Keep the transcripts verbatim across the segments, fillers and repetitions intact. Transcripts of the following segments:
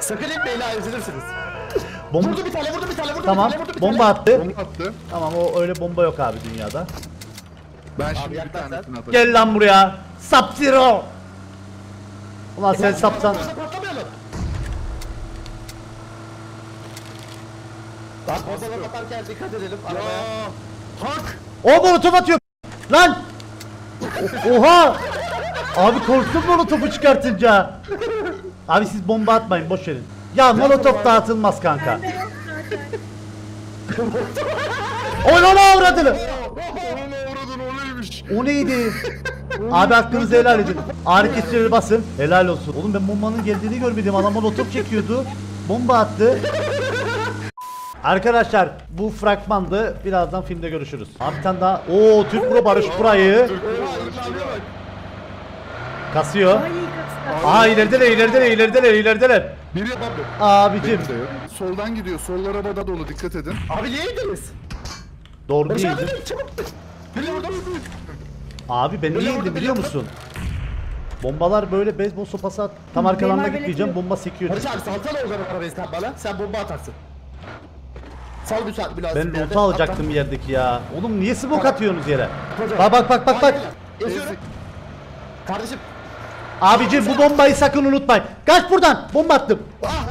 Sakın etmeyin ha, üzülürsünüz. Bomba... Vurdu bir tane, vurdu bir tane, vurdu Tamam. bir tane, vurdu bir Bomba tane. attı. Bomba attı. Tamam, o öyle bomba yok abi dünyada. Ben şimdi bir yaklaş sen. tanesini atacağım. Gel lan buraya. Sub-Zero. Ulan sen sapsan. Patlamayalım. Bak bombalar atarken dikkat edelim arabaya. Hak! O molotof atıyor. Lan. Oha. Abi korktum molotofu çıkartınca. Abi siz bomba atmayın, boş verin. Ya molotof dağıtılmaz kanka. Oy lan avradını. Ona uğradın, o neymiş? O neydi? Abi hakkınızı helal edin. Ağrı kesicileri basın. Helal olsun. Oğlum ben bombanın geldiğini görmedim. Adam molotof çekiyordu. Bomba attı. Arkadaşlar bu fragmandı. Birazdan filmde görüşürüz. Abi bir tane daha. Oo, Türk Pro Barış burayı. Kasıyor. Aa, ilerideler ilerideler ilerideler ilerideler. Biri abi. Abicim. Soldan gidiyor. Sol arabada dolu, dikkat edin. Abi niye gidiyoruz? Doğru Barış abi değildi. dur, çabuk. Biri vurdu. Abi ben Böyle niye vurdu, indim biliyor böyle musun? Bombalar böyle beyzbol sopası at. Tam arkalarına böyle gitmeyeceğim, gidiyor. bomba sekiyor. Barış abi salsana o zaman arabayı sen bana. Sen bomba atarsın. Sal bir saat biraz. Ben loot'u alacaktım yerdeki ya. Oğlum niye smoke atıyorsunuz yere? Hocam. Bak bak bak bak bak. Eziyorum. Kardeşim. Abicim bu bombayı sakın unutmayın. Kaç buradan. Bomba attım. Ah!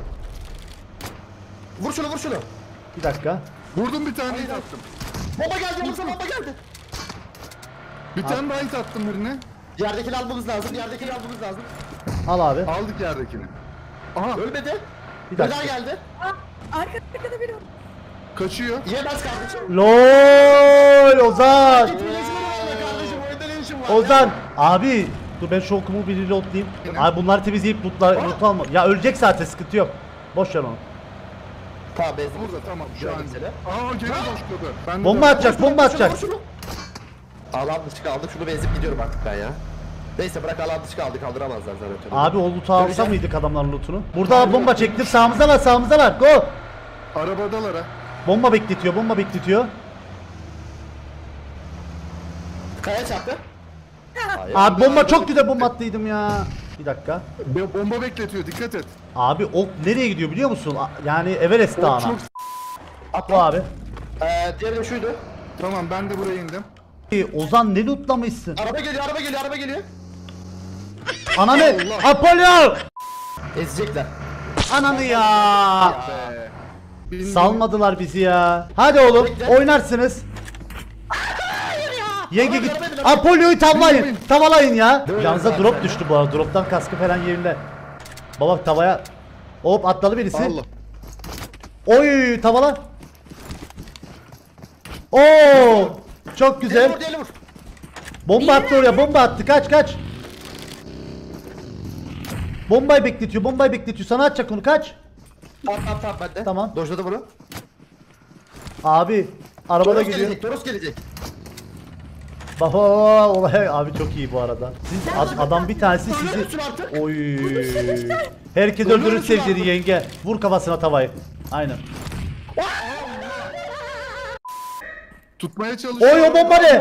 Vur şunu, vur şunu. Bir dakika. Vurdum, bir tane hit attım. Bomba geldi, yoksa bomba geldi. Bir tane daha hit attım birine. Yerdekini almamız lazım, yerdekini almamız lazım. Al abi. Aldık yerdekini. Aha, Ölmedi. Bir Bir dakika. daha geldi. Arka arkada biri var. kaçıyor. Yemez kardeşim. LOL Ozan. Gitme, ne işin var kardeşim, oyunda ne işin var? Ozan. Abi. Dur ben şu okumu bir reloadlayayım. Abi bunları temizleyip lootla, loot alma. Ya ölecek zaten, sıkıntı yok. Boş ver onu. Tamam, bezdim. Burada tamam şu an. Gördüm seni. Aa, gene boşladı. Ben de Bomba de- atacak, bomba atacak. Vur şunu. Alan dışı kaldık, şunu bezip gidiyorum artık ben ya. Neyse bırak, alan dışı kaldı, kaldıramazlar zaten. Abi o loot'u alsa Göreceğim. mıydık adamların loot'unu? Burada bomba çektim. Sağımızdalar, sağımızdalar. Go. Arabadalar ha. Bomba bekletiyor, bomba bekletiyor. Kaya çarptı. Hayır. Abi bomba çok güzel bomba attıydım ya. Bir dakika. Be- Bomba bekletiyor, dikkat et. Abi ok nereye gidiyor biliyor musun? A- Yani Everest Dağı'na. çok- Bu abi. Ee, diğeri de şuydu. Tamam, ben de buraya indim. Ee, Ozan ne lootlamışsın? Araba geliyor, araba geliyor, araba geliyor. Ananı! Apollo! Ezecekler. Ananı ya! Be. Bindim. Salmadılar bizi ya. Hadi oğlum Bekle. oynarsınız. Yenge git. Araba geliyor. Apollo'yu tavlayın. Bin, bin. Tavalayın ya. Böyle Yanınıza zaten drop ya. düştü bu arada. Drop'tan kaskı falan yerinde. Baba tavaya. Hop atladı birisi. Allah. Oy tavala. Oo! Çok Diğeri güzel. vur, diğeri vur. Bomba attı oraya, bomba attı. Kaç kaç. Bombayı bekletiyor, bombayı bekletiyor. Sana atacak onu, kaç. Tamam, tamam, tamam, ben de. Tamam. Dojladı bunu. Abi arabada Toros gidiyor. gelecek, Toros gelecek. Baba olay abi çok iyi bu arada. Siz ad- adam bir tanesi Ölür sizi. müsün artık? Oy. Herkes Ölür öldürür müsün sevgili artık? yenge. Vur kafasına tavayı. Aynen. Tutmaya çalışıyorum. Oy o bomba ne?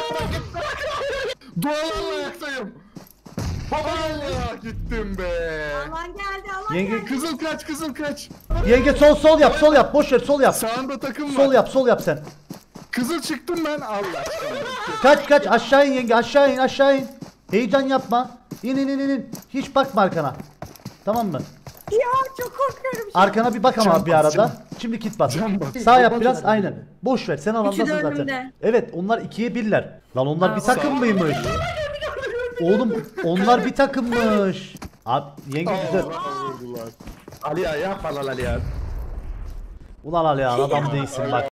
Dualarla ayaktayım. Allah, gittim be. Alan geldi alan Yenge geldi. Kızıl kaç, kızıl kaç. yenge sol sol yap, sol yap. Boş ver, sol yap. Sağında takım var. Sol yap, sol yap sen. Kızıl çıktım ben. Allah. Kaç kaç aşağı in yenge, aşağı in, aşağı in. Heyecan yapma. İn in in in, in. Hiç bakma arkana. Tamam mı? Ya çok korkuyorum. Arkana bir bak ama Can bir bas, arada. can. Şimdi kit bas. Can bas. Sağ yap Bomba biraz, can. aynen. Boş ver, sen alandasın İki de zaten. önümde. Evet, onlar ikiye birler. Lan onlar Aa, bir takım sağ- mıymış? Oğlum onlar bir takımmış. Abi yenge güzel. Allah vurdular. Ali ya, yapma lan Ali ya. Ulan Ali ya adam değilsin bak.